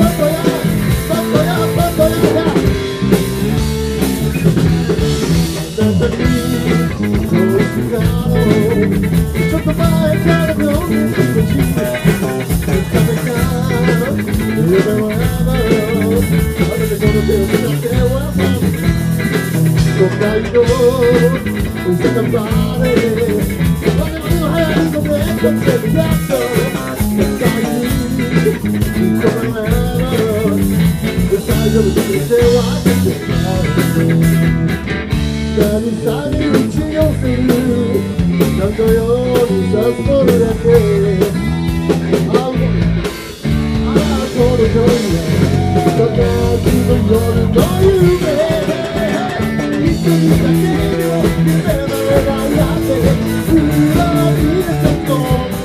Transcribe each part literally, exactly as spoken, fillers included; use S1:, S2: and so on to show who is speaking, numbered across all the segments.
S1: ちょっと前からの少し食べた夢はあれでこの手を使っては都会の酒場で我々の流行りの目と手にやっと世界にこのまま大丈夫としては何さに打ち寄せる何のようにさすものだけああこの恋はただ自分夜の夢一人だけの夢の中で裏切れたと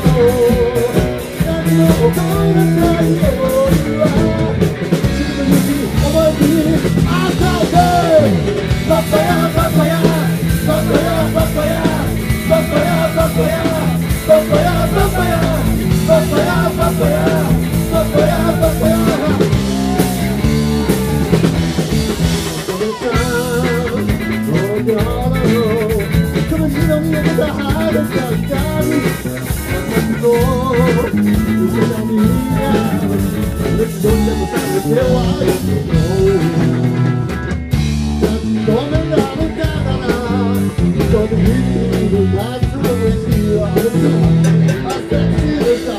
S1: 何も起こらない夜は自分に思いに朝でパパヤパパヤパパヤパパヤパパヤパパヤパパヤパパヤパパヤパパヤパパヤパパヤそれさおどろこの日の見えたはるか光私の嘘だみんなどんなことされてはいるのごめんなのかなその日に夏の飯は朝日でさ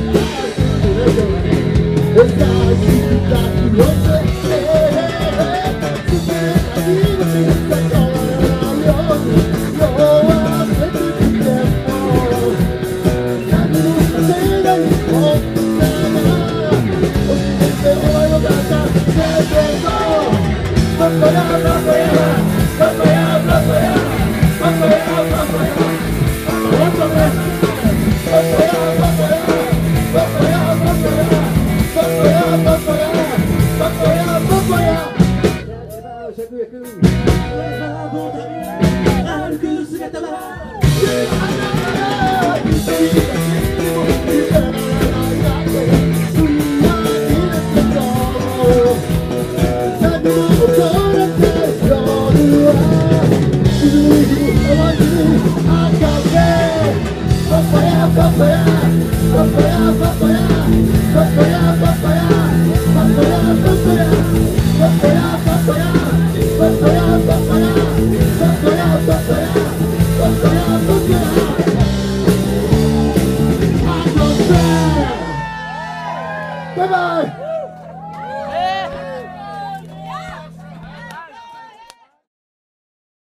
S1: 朝日だけをしてつけたりもしたからよ弱ってきても何もさせないもんだな教えてお前の方先生とパパヤパパヤパパヤパパヤパパヤパパヤパパヤパパヤパパヤパパヤパパヤパパヤパパヤパパヤパパヤ歩く姿はバイバイ